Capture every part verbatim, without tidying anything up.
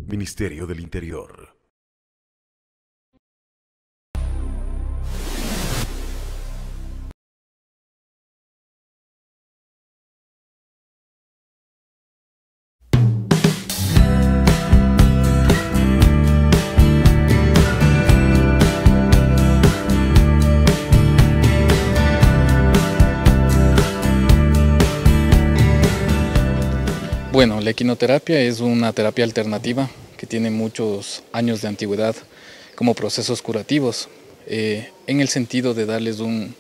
Ministerio del Interior. Bueno, la equinoterapia es una terapia alternativa que tiene muchos años de antigüedad como procesos curativos, eh, en el sentido de darles un,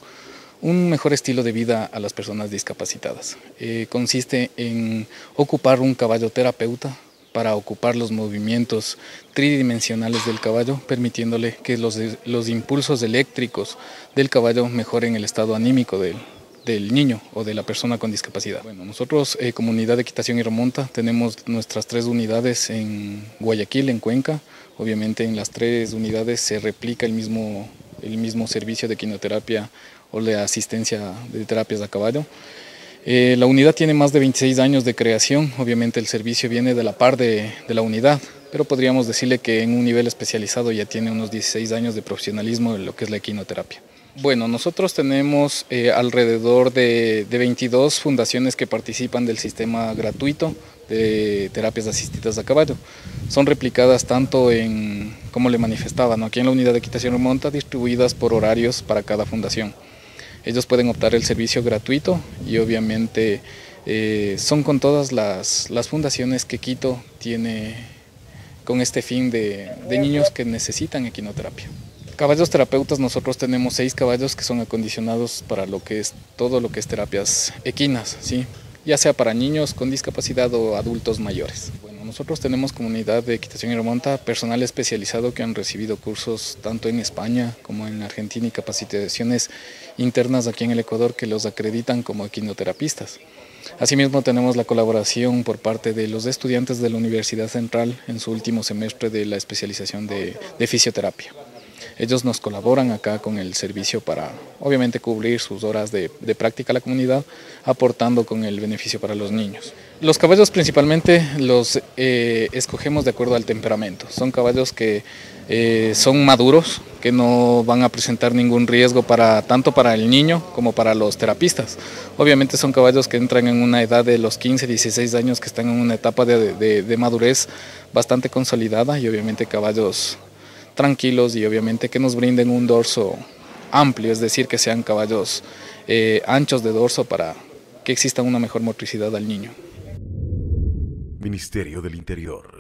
un mejor estilo de vida a las personas discapacitadas. Eh, consiste en ocupar un caballo terapeuta para ocupar los movimientos tridimensionales del caballo, permitiéndole que los, los impulsos eléctricos del caballo mejoren el estado anímico de él. del niño o de la persona con discapacidad. Bueno, nosotros, eh, como unidad de equitación y remonta, tenemos nuestras tres unidades en Guayaquil, en Cuenca. Obviamente en las tres unidades se replica el mismo, el mismo servicio de equinoterapia o de asistencia de terapias a caballo. Eh, la unidad tiene más de veintiséis años de creación, obviamente el servicio viene de la par de, de la unidad, pero podríamos decirle que en un nivel especializado ya tiene unos dieciséis años de profesionalismo en lo que es la equinoterapia. Bueno, nosotros tenemos eh, alrededor de, de veintidós fundaciones que participan del sistema gratuito de terapias asistidas a caballo. Son replicadas tanto en, como le manifestaba, ¿no? Aquí en la unidad de equitación remonta, distribuidas por horarios para cada fundación. Ellos pueden optar el servicio gratuito y obviamente eh, son con todas las, las fundaciones que Quito tiene con este fin de, de niños que necesitan equinoterapia. Caballos terapeutas, nosotros tenemos seis caballos que son acondicionados para lo que es todo lo que es terapias equinas, ¿sí? Ya sea para niños con discapacidad o adultos mayores. Bueno, nosotros tenemos comunidad de equitación y remonta, personal especializado que han recibido cursos tanto en España como en Argentina y capacitaciones internas aquí en el Ecuador que los acreditan como equinoterapistas. Asimismo tenemos la colaboración por parte de los estudiantes de la Universidad Central en su último semestre de la especialización de, de fisioterapia. Ellos nos colaboran acá con el servicio para, obviamente, cubrir sus horas de, de práctica a la comunidad, aportando con el beneficio para los niños. Los caballos principalmente los eh, escogemos de acuerdo al temperamento. Son caballos que eh, son maduros, que no van a presentar ningún riesgo para, tanto para el niño como para los terapistas. Obviamente son caballos que entran en una edad de los quince, dieciséis años, que están en una etapa de, de, de madurez bastante consolidada y obviamente caballos tranquilos y obviamente que nos brinden un dorso amplio, es decir, que sean caballos eh, anchos de dorso para que exista una mejor motricidad al niño. Ministerio del Interior.